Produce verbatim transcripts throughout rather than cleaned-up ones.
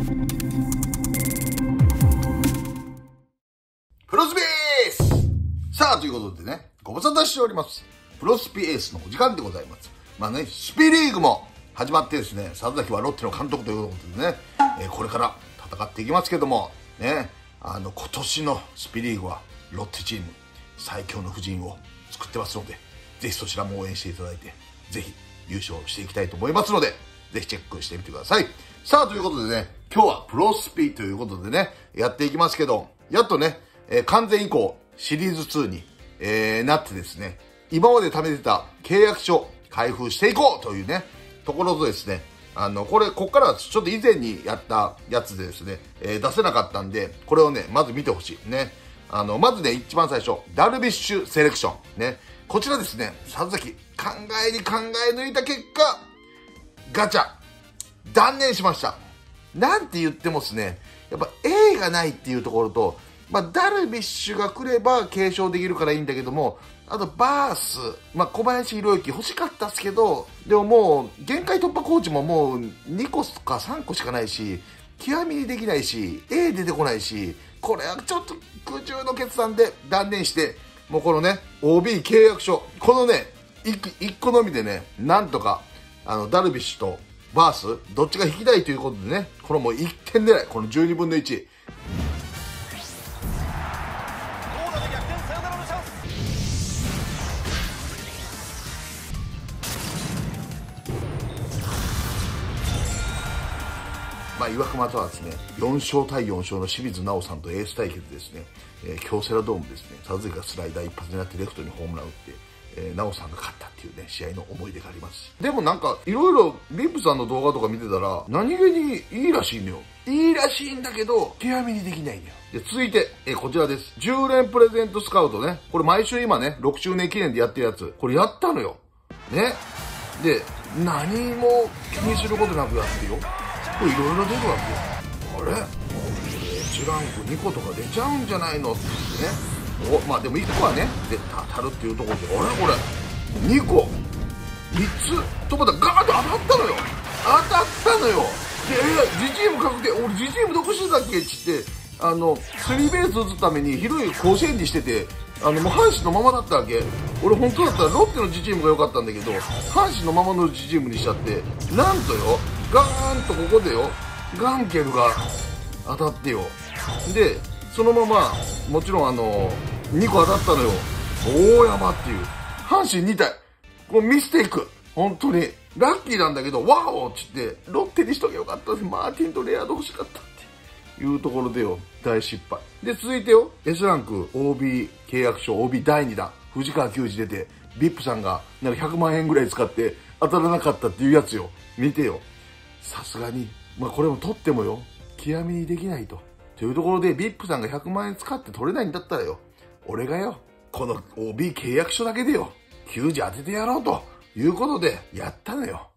プロスピエースさあ、ということでね、ご無沙汰しております。プロスピエースのお時間でございます。まあね、スピリーグも始まってですね、里崎はロッテの監督ということでね、えー、これから戦っていきますけども、ね、あの、今年のスピリーグはロッテチーム最強の布陣を作ってますので、ぜひそちらも応援していただいて、ぜひ優勝していきたいと思いますので、ぜひチェックしてみてください。さあ、ということでね、今日はプロスピということでね、やっていきますけど、やっとね、えー、完全移行シリーズツーに、えー、なってですね、今まで貯めてた契約書開封していこうというね、ところとですね、あの、これ、こっからちょっと以前にやったやつでですね、えー、出せなかったんで、これをね、まず見てほしい。ね。あの、まずね、一番最初、ダルビッシュセレクション。ね。こちらですね、里崎、考えに考え抜いた結果、ガチャ、断念しました。なんて言ってもですね、やっぱ A がないっていうところと、まあ、ダルビッシュが来れば継承できるからいいんだけども、あとバース、まあ、小林宏之欲しかったっすけど、でももう、限界突破コーチももうにこかさんこしかないし、極みにできないし、A 出てこないし、これはちょっと苦渋の決断で断念して、もうこのね、オービー 契約書、このね、いっこのみでね、なんとか、あの、ダルビッシュとバース、どっちが引きたいということでね、これもういってん狙い、このじゅうにぶんのいち。まあ、岩隈とはですね、よんしょうたいよんしょうの清水直さんとエース対決ですね、えー、京セラドームですね、里崎がスライダー一発狙ってレフトにホームラン打って、えー、直さんが勝ったっていうね、試合の思い出があります。でもなんか、いろいろリップさんの動画とか見てたら、何気にいいらしいのよ。いいらしいんだけど、極みにできないんだよ。で、続いて、えー、こちらです。じゅうねんプレゼントスカウトね。これ毎週今ね、ろくしゅうねん記念でやってるやつ。これやったのよ。ね。で、何も気にすることなくやってよ。これいろいろ出るわけよ。あれ ?H ランクにことか出ちゃうんじゃないのってね。お、まあでもいっこはね、絶対当たるっていうところで、あれこれ、にこ、みっつとまたガーッと当たったのよ。当たったのよ。で、え、自チーム確定、俺自チームどこしてたっけっつって、あの、スリーベース打つために広い甲子園にしてて、あの、もう阪神のままだったわけ。俺本当だったらロッテの自チームが良かったんだけど、阪神のままの自チームにしちゃって、なんとよ、ガーンとここでよ、ガンケルが当たってよ。で、そのまま、もちろんあの、にこ当たったのよ。大山っていう。阪神にたい。これミステイク。本当に。ラッキーなんだけど、ワオっつって、ロッテにしとけよかったです。マーティンとレアード欲しかったっていうところでよ、大失敗。で、続いてよ、S ランク オービー 契約書 オービー だいにだん。藤川球児出て、ビップさんがなんかひゃくまんえんぐらい使って当たらなかったっていうやつよ。見てよ。さすがに、まあこれも取ってもよ、極みにできないと。というところで、ビップさんがひゃくまんえん使って取れないんだったらよ、俺がよ、この オービー 契約書だけでよ、球児当ててやろうということで、やったのよ。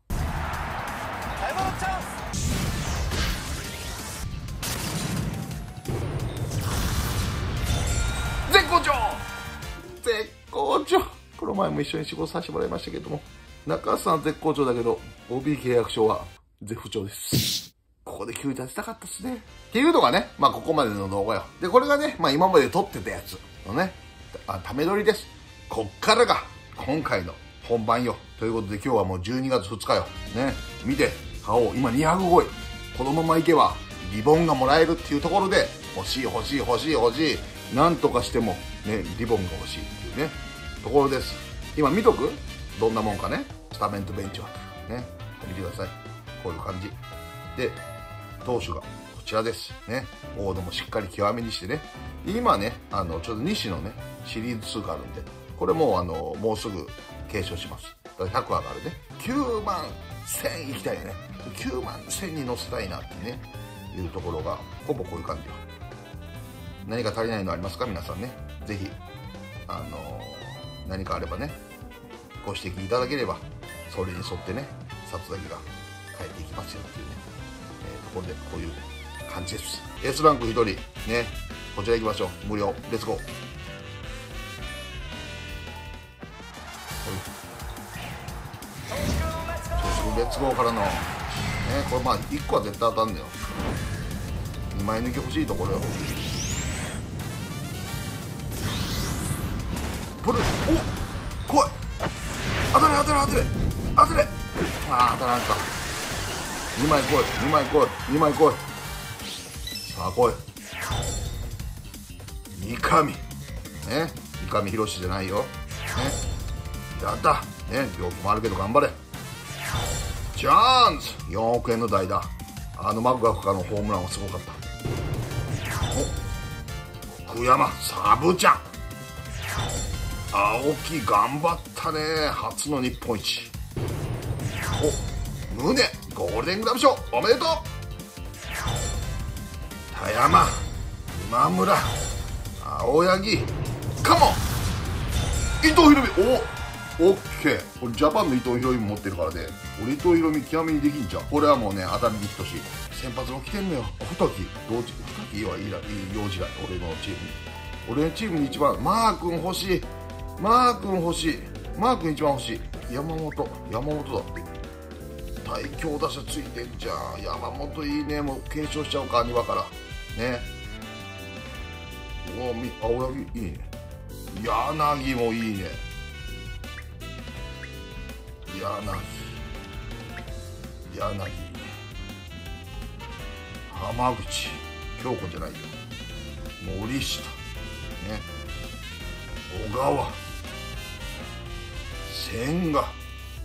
絶好調絶好調この前も一緒に仕事させてもらいましたけども、中洲さん絶好調だけど、オービー 契約書は絶不調です。ここで球児当てたかったっすね。っていうのがね、まあここまでの動画よ。で、これがね、まあ今まで撮ってたやつのね、あ、ため撮りです。こっからが今回の本番よ。ということで今日はもうじゅうにがつふつかよ。ね、見て、買おう。今にひゃくごい。このままいけば、リボンがもらえるっていうところで、欲しい欲しい欲しい欲しい。なんとかしても、ね、リボンが欲しいっていうね、ところです。今見とく？どんなもんかね。スタメンとベンチは。ね。見てください。こういう感じ。で、投手がこちらです。ね。大野もしっかり極めにしてね。今ね、あの、ちょうど西のね、シリーズ数があるんで、これもうあの、もうすぐ継承します。だからひゃく上がるね。きゅうまんせんいきたいよね。きゅうまんせんに乗せたいなってね、いうところが、ほぼこういう感じよ。何か足りないのありますか皆さんね。ぜひ、あのー、何かあればね、ご指摘いただければ、それに沿ってね、里崎が変えていきますよっていうね、えー、ところでこういう感じです。S ランクひとり、ね、こちら行きましょう。無料、レッツゴー。レッツゴーからの、ね、これまあいっこは絶対当たんだよ。 にまい抜き欲しいところよ。ブルお来い、当たれ当たれ当たれ当たれ、ああ当たらんか。にまい来い、にまい来い、にまい来い、さあ来い、三上ね、三上博史じゃないよね、やったね、病気もあるけど頑張れ。ジャーンズよんおくえんの代打、あのマクガフからのホームランはすごかった。お福山サブちゃん、青木頑張ったね、初の日本一。お宗ゴールデングラブ賞おめでとう。田山今村青柳カモン伊藤博美、おオッケー、俺ジャパンの伊藤博美も持ってるからね、俺伊藤博美極めにできんじゃん。これはもうね当たりに等しい。先発も来てんのよ、二木同時二木はいいらいい用事だ、俺のチームに、俺のチームに一番マー君欲しい、マー君欲しい、マー君一番欲しい。山本山本だって、対強打者ついてんじゃん。山本いいね、もう継承しちゃおうか、にわからね。おみ青柳いいね、柳もいいね、柳柳浜口京子じゃないよ、森下ね、小川千賀、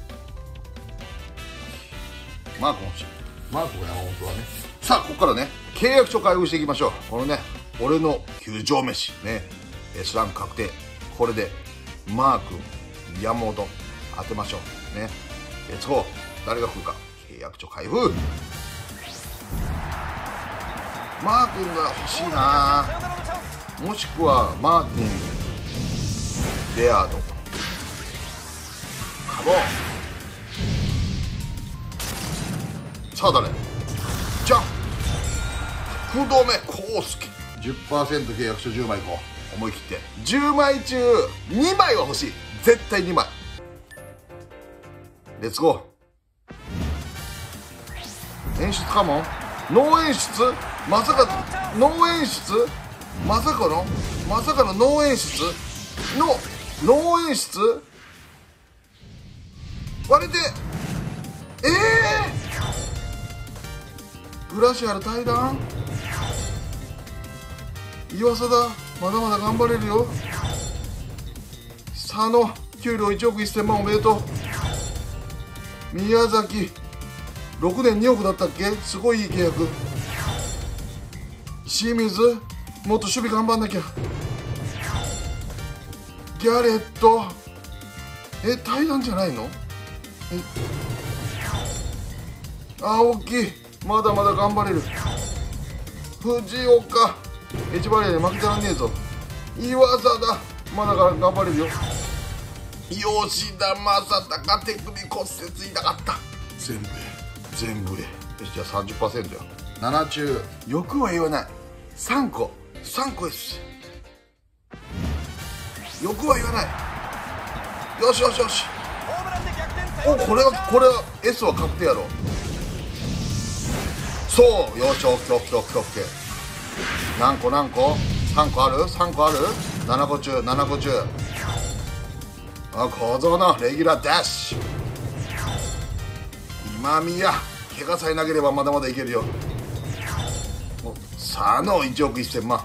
マーク欲しい、マークが山本はね。さあここからね契約書開封していきましょう。このね俺の球場飯ね S ランク確定、これでマー君山本当てましょうね。レッツゴー、誰が来るか。契約書開封、マー君が欲しいな、もしくはマーティンレアードカモン。さあ誰じゃん、福留孝介 じゅっパーセント 契約書じゅうまいいこう、思い切ってじゅうまい中にまいは欲しい、絶対にまい。レッツゴー。演出かも、ノー演出、まさかノー演出、まさかのまさかのノー演出のノー演出割れて、ええー、グラシアル対談、岩貞まだまだ頑張れるよ。佐野給料いちおくせんまんおめでとう。宮崎ろくねんにおくだったっけ、すごいいい契約。清水もっと守備頑張んなきゃ。ギャレットえ対談じゃないの、え青木まだまだ頑張れる。藤岡エチバリアで負けたらねえぞ。岩貞まだ頑張れるよ。吉田正尚手首骨折痛かった。全部全部でよし、じゃあ さんじゅっパーセント よ。なな中よくは言わない、さんこさんこです。よくは言わない。よしよしよし、おこれはこれは S は確定やろ。そうよし、オッケーオッケーオッケーオッケー。何個何個さんこある ?さん 個ある ?なな 個中ななこ中、あ小僧のレギュラーダッシュ。今宮怪我さえなければまだまだいけるよ。佐野いちおくせんまん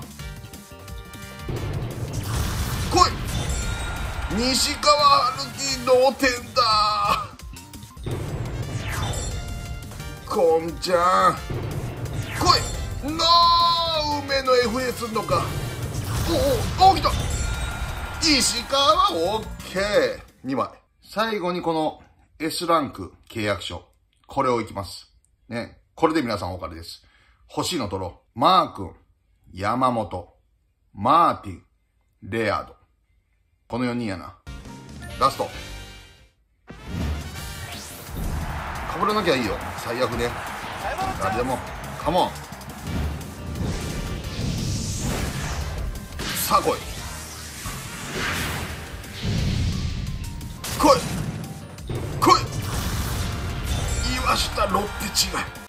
来い。西川春樹同点だ。こんちゃん来い。のー梅の エフエー すんのか。おおお来た。石川は OK。 にまい。最後にこの S ランク契約書、これをいきますね。これで皆さんお別れです。欲しいの取ろう。マー君、山本、マーティン、レアード、このよにんやな。ラストかぶらなきゃいいよ、最悪ね。誰でもカモン。さあ来い来い来い。岩下ロッテ違い。